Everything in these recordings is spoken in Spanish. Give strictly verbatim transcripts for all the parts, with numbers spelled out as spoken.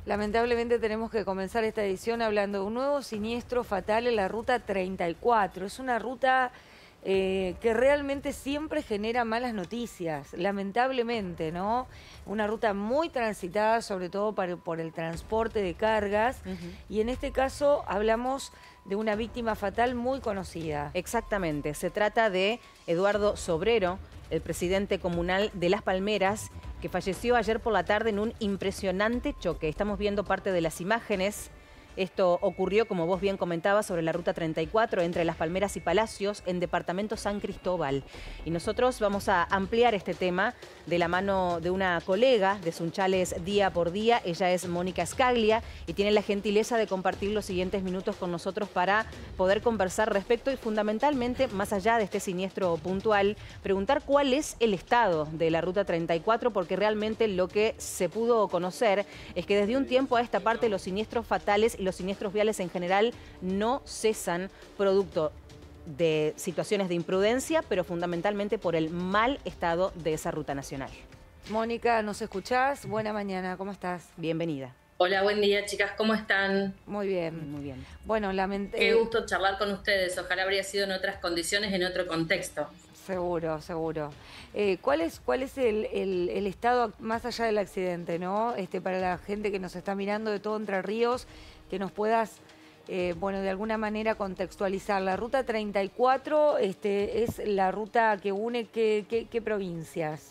Lamentablemente tenemos que comenzar esta edición hablando de un nuevo siniestro fatal en la ruta treinta y cuatro. Es una ruta eh, que realmente siempre genera malas noticias, lamentablemente, ¿no? Una ruta muy transitada, sobre todo para, por el transporte de cargas. Uh-huh. Y en este caso hablamos de una víctima fatal muy conocida. Exactamente, se trata de Eduardo Sobrero, el presidente comunal de Las Palmeras, que falleció ayer por la tarde en un impresionante choque. Estamos viendo parte de las imágenes. Esto ocurrió, como vos bien comentabas, sobre la ruta treinta y cuatro entre Las Palmeras y Palacios, en departamento San Cristóbal. Y nosotros vamos a ampliar este tema de la mano de una colega de Sunchales Día por Día. Ella es Mónica Scaglia y tiene la gentileza de compartir los siguientes minutos con nosotros para poder conversar respecto y fundamentalmente, más allá de este siniestro puntual, preguntar cuál es el estado de la ruta treinta y cuatro, porque realmente lo que se pudo conocer es que desde un tiempo a esta parte los siniestros fatales y los siniestros viales en general no cesan, producto de situaciones de imprudencia, pero fundamentalmente por el mal estado de esa ruta nacional. Mónica, ¿nos escuchás? Buena mañana, ¿cómo estás? Bienvenida. Hola, buen día, chicas, ¿cómo están? Muy bien. Muy bien. Bueno, lament- Qué gusto charlar con ustedes. Ojalá habría sido en otras condiciones, en otro contexto. Seguro, seguro. Eh, ¿Cuál es, cuál es el, el, el estado más allá del accidente, ¿no? Este, para la gente que nos está mirando de todo Entre Ríos, que nos puedas, eh, bueno, de alguna manera contextualizar. La ruta treinta y cuatro este, es la ruta que une qué, qué, qué provincias.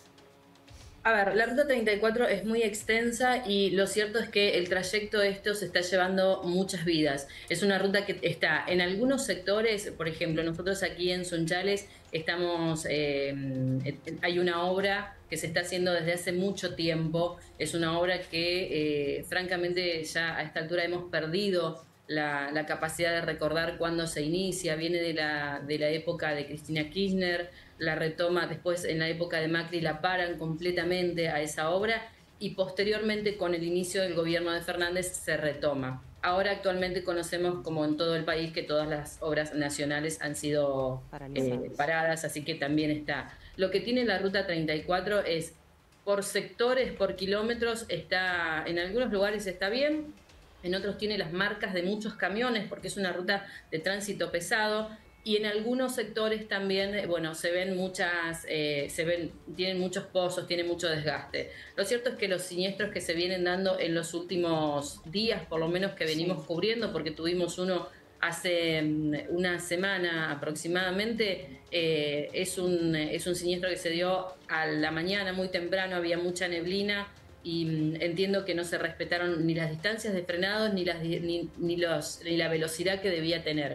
A ver, la ruta treinta y cuatro es muy extensa y lo cierto es que el trayecto de esto se está llevando muchas vidas. Es una ruta que está en algunos sectores, por ejemplo, nosotros aquí en Sunchales estamos, eh, hay una obra que se está haciendo desde hace mucho tiempo. Es una obra que eh, francamente ya a esta altura hemos perdido la, la capacidad de recordar cuándo se inicia. Viene de la, de la época de Cristina Kirchner, la retoma después en la época de Macri, la paran completamente a esa obra y posteriormente con el inicio del gobierno de Fernández se retoma. Ahora actualmente conocemos, como en todo el país, que todas las obras nacionales han sido eh, paradas, así que también está. Lo que tiene la ruta treinta y cuatro es por sectores, por kilómetros, está, en algunos lugares está bien, en otros tiene las marcas de muchos camiones porque es una ruta de tránsito pesado. Y en algunos sectores también, bueno, se ven muchas, eh, se ven, tienen muchos pozos, tienen mucho desgaste. Lo cierto es que los siniestros que se vienen dando en los últimos días, por lo menos que venimos sí. cubriendo, porque tuvimos uno hace una semana aproximadamente, eh, es, un, es un siniestro que se dio a la mañana muy temprano, había mucha neblina y entiendo que no se respetaron ni las distancias de frenados ni, las, ni, ni, los, ni la velocidad que debía tener.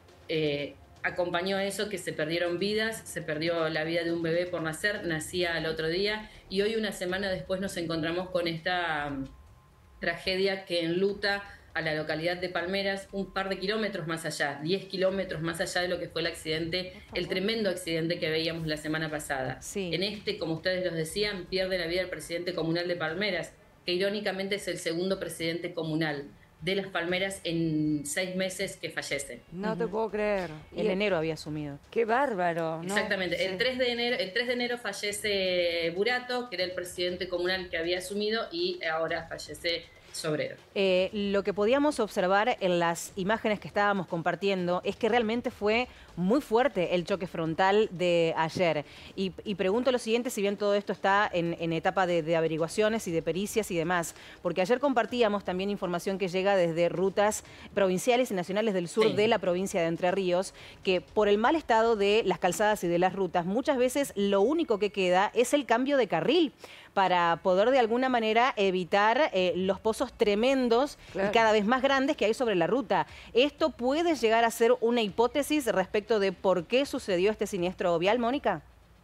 Eh, Acompañó a eso que se perdieron vidas, se perdió la vida de un bebé por nacer, nacía al otro día y hoy una semana después nos encontramos con esta um, tragedia que enluta a la localidad de Palmeras un par de kilómetros más allá, diez kilómetros más allá de lo que fue el accidente, el tremendo accidente que veíamos la semana pasada. Sí. En este, como ustedes los decían, pierde la vida el presidente comunal de Palmeras, que irónicamente es el segundo presidente comunal de Las Palmeras en seis meses que fallece. No uh-huh. te puedo creer. En enero había asumido. Qué bárbaro, ¿no? Exactamente. Sí. El tres de enero, el tres de enero fallece Burato, que era el presidente comunal que había asumido, y ahora fallece Sobrero. Eh, lo que podíamos observar en las imágenes que estábamos compartiendo es que realmente fue muy fuerte el choque frontal de ayer. Y, y pregunto lo siguiente, si bien todo esto está en, en etapa de, de averiguaciones y de pericias y demás, porque ayer compartíamos también información que llega desde rutas provinciales y nacionales del sur sí. de la provincia de Entre Ríos, que por el mal estado de las calzadas y de las rutas, muchas veces lo único que queda es el cambio de carril para poder de alguna manera evitar eh, los pozos tremendos claro. y cada vez más grandes que hay sobre la ruta. ¿Esto puede llegar a ser una hipótesis respecto de por qué sucedió este siniestro vial, Mónica?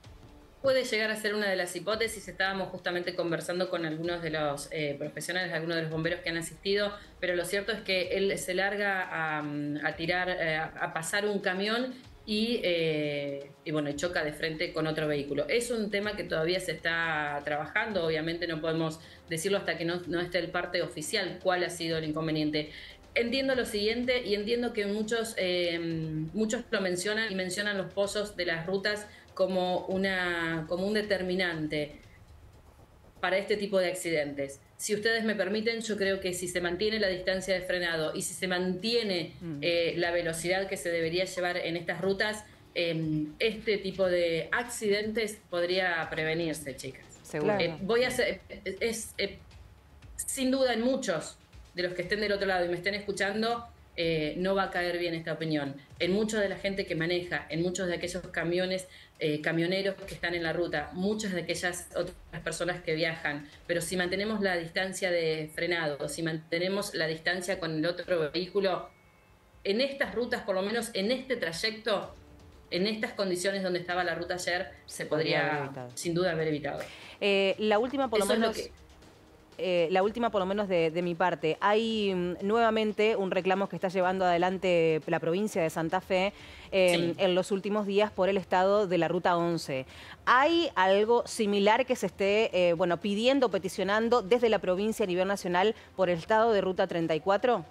Puede llegar a ser una de las hipótesis. Estábamos justamente conversando con algunos de los eh, profesionales, algunos de los bomberos que han asistido, pero lo cierto es que él se larga a, a tirar, eh, a pasar un camión y, eh, y bueno, choca de frente con otro vehículo. Es un tema que todavía se está trabajando, obviamente no podemos decirlo hasta que no, no esté el parte oficial cuál ha sido el inconveniente. Entiendo lo siguiente y entiendo que muchos, eh, muchos lo mencionan y mencionan los pozos de las rutas como, una, como un determinante. para este tipo de accidentes. Si ustedes me permiten, yo creo que si se mantiene la distancia de frenado y si se mantiene mm. eh, la velocidad que se debería llevar en estas rutas, eh, este tipo de accidentes podría prevenirse, chicas. Seguro. Eh, voy a hacer, es, eh, sin duda en muchos de los que estén del otro lado y me estén escuchando, eh, no va a caer bien esta opinión. En mucha de la gente que maneja, en muchos de aquellos camiones, eh, camioneros que están en la ruta, muchas de aquellas otras personas que viajan, pero si mantenemos la distancia de frenado, si mantenemos la distancia con el otro vehículo, en estas rutas, por lo menos en este trayecto, en estas condiciones donde estaba la ruta ayer, se podría, podría sin duda haber evitado. Eh, la última, por lo Eso menos... es lo que... Eh, la última, por lo menos de, de mi parte. Hay um, nuevamente un reclamo que está llevando adelante la provincia de Santa Fe eh, sí. en los últimos días por el estado de la Ruta once. ¿Hay algo similar que se esté eh, bueno, pidiendo, peticionando desde la provincia a nivel nacional por el estado de Ruta treinta y cuatro?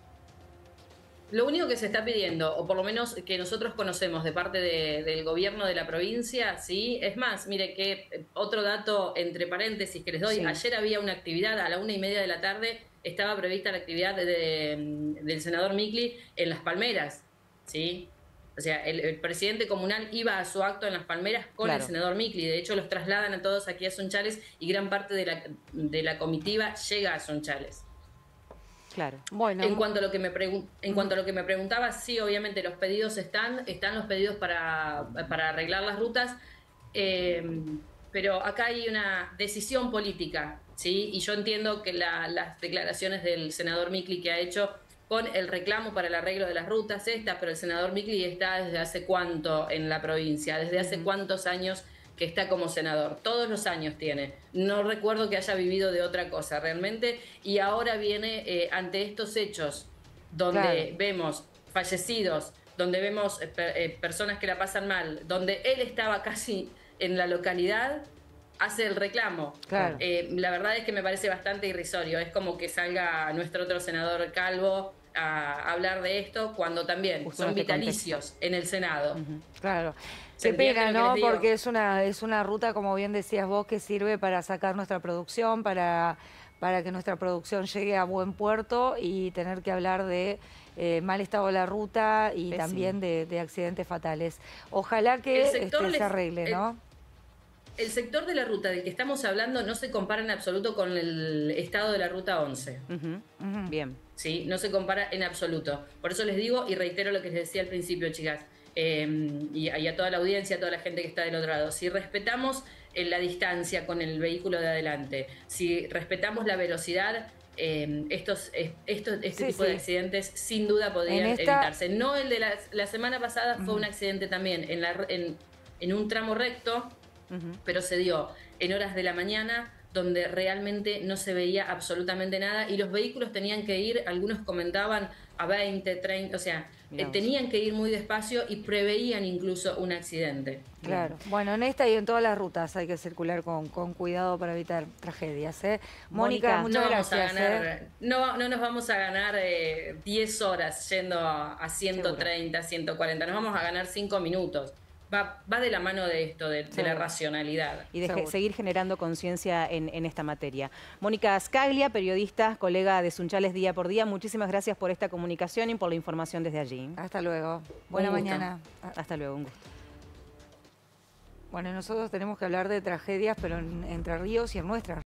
Lo único que se está pidiendo, o por lo menos que nosotros conocemos de parte de, del gobierno de la provincia, sí, es más, mire que otro dato entre paréntesis que les doy, sí. Ayer había una actividad a la una y media de la tarde, estaba prevista la actividad de, de, del senador Micli en Las Palmeras, ¿sí? O sea, el, el presidente comunal iba a su acto en Las Palmeras con claro. el senador Micli, de hecho los trasladan a todos aquí a Sunchales y gran parte de la, de la comitiva llega a Sunchales. Claro. Bueno. En cuanto a lo que me pregun en cuanto a lo que me preguntaba, sí, obviamente los pedidos están, están los pedidos para, para arreglar las rutas, eh, pero acá hay una decisión política, ¿sí? Y yo entiendo que la, las declaraciones del senador Micli que ha hecho con el reclamo para el arreglo de las rutas esta, pero el senador Micli está desde hace cuánto en la provincia, desde hace uh-huh. cuántos años que está como senador, todos los años tiene, no recuerdo que haya vivido de otra cosa realmente, y ahora viene eh, ante estos hechos donde claro. vemos fallecidos, donde vemos eh, eh, personas que la pasan mal, donde él estaba casi en la localidad, hace el reclamo. Claro. Eh, la verdad es que me parece bastante irrisorio, es como que salga nuestro otro senador Calvo a hablar de esto cuando también Justo son vitalicios contexto. En el Senado. Uh-huh. Claro. Qué pena, ¿no? Porque es una, es una ruta, como bien decías vos, que sirve para sacar nuestra producción, para, para que nuestra producción llegue a buen puerto y tener que hablar de eh, mal estado de la ruta y Pésimo. También de, de accidentes fatales. Ojalá que este, les, se arregle, ¿no? El, el sector de la ruta del que estamos hablando no se compara en absoluto con el estado de la Ruta once. Uh-huh. Uh-huh. Bien. Sí, no se compara en absoluto. Por eso les digo y reitero lo que les decía al principio, chicas. Eh, y, y a toda la audiencia, a toda la gente que está del otro lado, si respetamos eh, la distancia con el vehículo de adelante, si respetamos la velocidad, eh, estos, eh, estos, este sí, tipo sí. de accidentes sin duda podrían esta... evitarse. No el de la, la semana pasada uh-huh. fue un accidente también en, la, en, en un tramo recto, uh-huh. pero se dio en horas de la mañana, donde realmente no se veía absolutamente nada y los vehículos tenían que ir, algunos comentaban a veinte, treinta, o sea, eh, tenían que ir muy despacio y preveían incluso un accidente. Claro. Bueno, en esta y en todas las rutas hay que circular con, con cuidado para evitar tragedias, ¿eh? Mónica, muchas no gracias. Ganar, ¿eh? no, no nos vamos a ganar eh, diez horas yendo a, a ciento treinta, Seguro. ciento cuarenta, nos vamos a ganar cinco minutos. Va, va de la mano de esto, de, de la racionalidad. Y de seguir generando conciencia en, en esta materia. Mónica Scaglia, periodista, colega de Sunchales Día por Día, muchísimas gracias por esta comunicación y por la información desde allí. Hasta luego. Buena mañana. Hasta luego, un gusto. Bueno, nosotros tenemos que hablar de tragedias, pero en Entre Ríos y en nuestras